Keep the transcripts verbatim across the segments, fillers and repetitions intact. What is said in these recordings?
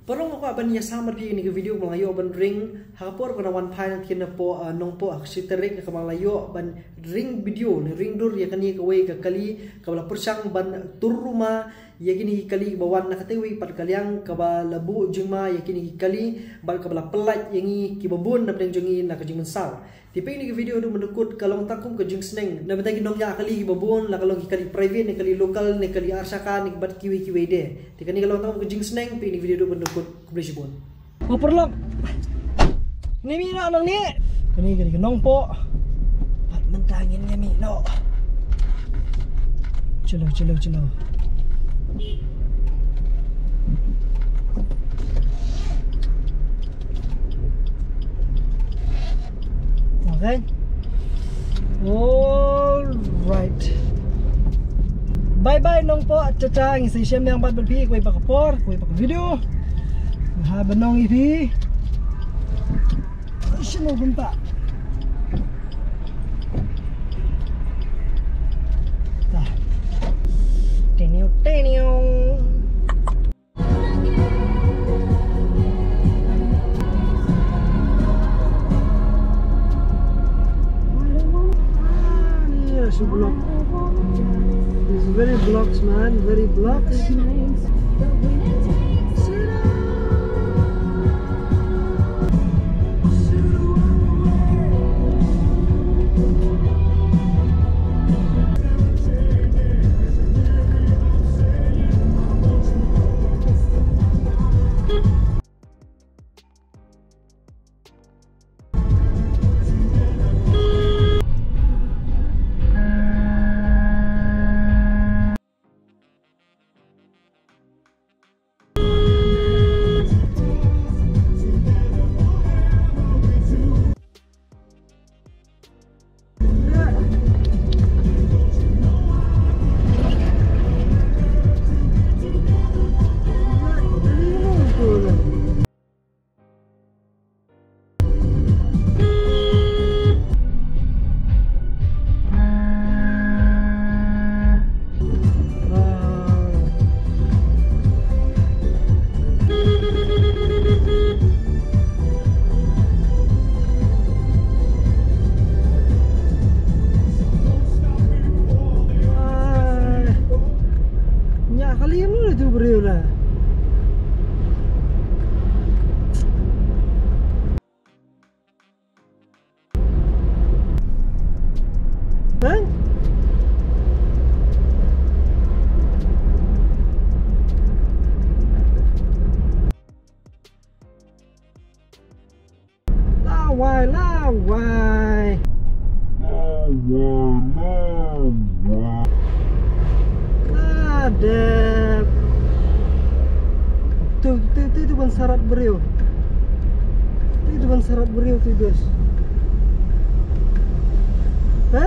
Porong ako aban niya samar di ini video malayo aban ring hapor kana wan pai nang kina po nong po aksiterik ka malayo ban ring video ni ring dur ya kani ka wei ka kali ka bala persang ban turuma ya kini kali bawan na katewi pat kaliang ka ba labu jema ya kini kali bal ka bala pelat yangi ki babun na pedeng jongi na ka jing mensau tipe ini video du mendukut kalong takum ke jing sneng na betagi nong ya kali babun la kalong kali private ni kali lokal ni kali arsaka ni bat kiwi kiwi de tikani kalong takum ke jing sneng pe ini video du mendukut kubli sibun oh perlok ni mi na nang ni kani kani nong po pat mentangin ni mi no chelo chelo chelo okay all right bye bye nong po cacang sa siyem yang bat berpi kuy pakapor kuy pak video haba nong ipi sino bunta ta tenio tenio block. It's very blocks, man. Very blocks. Lawai, lawai, lawai, lawai, adep. Tuh, tuh, tuh, itu ban syarat beriu. Itu ban syarat beriu tuh guys. Hah?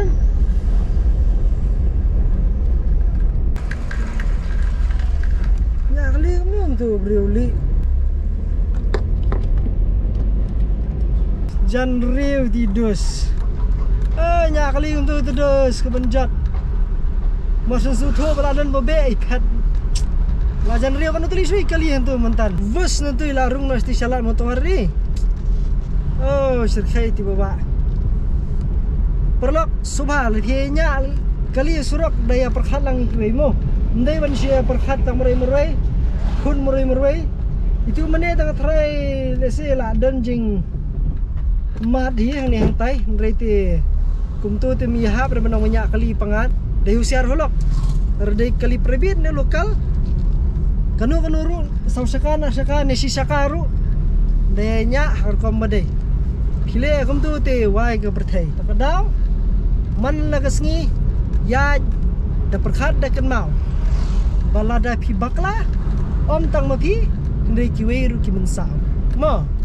Nyak li kamu tuh beriu li. Jan riu tidus. Eh nyak li untuk tidus kebenjat. Masa suto beradan bobe iPad. Lajan riu kan tulis wi kali yang tu mentan. Bus nanti larung nasti salat motor ni. Oh, serkai tiba ba. Perlok subha lehnya kali surak daya perkhalang ikimu. Ndai ban sia perkhat tang murai-murai. Kun murai-murai. Itu mene tang trai lese la donjing. Mat dia yang ni hantai nreti kumtu te miha ber menang banyak kali pangat. Dai usiar holok. Erdai kali prebit ne lokal. Kanu kanu ru sau sakana sakana si sakaru denya har kombade kile kum tu te wai ke berthai takadau man lagasngi ya da perkhat da kan mau balada phi bakla om tang ma phi ndai ki wei ru ki mensau mo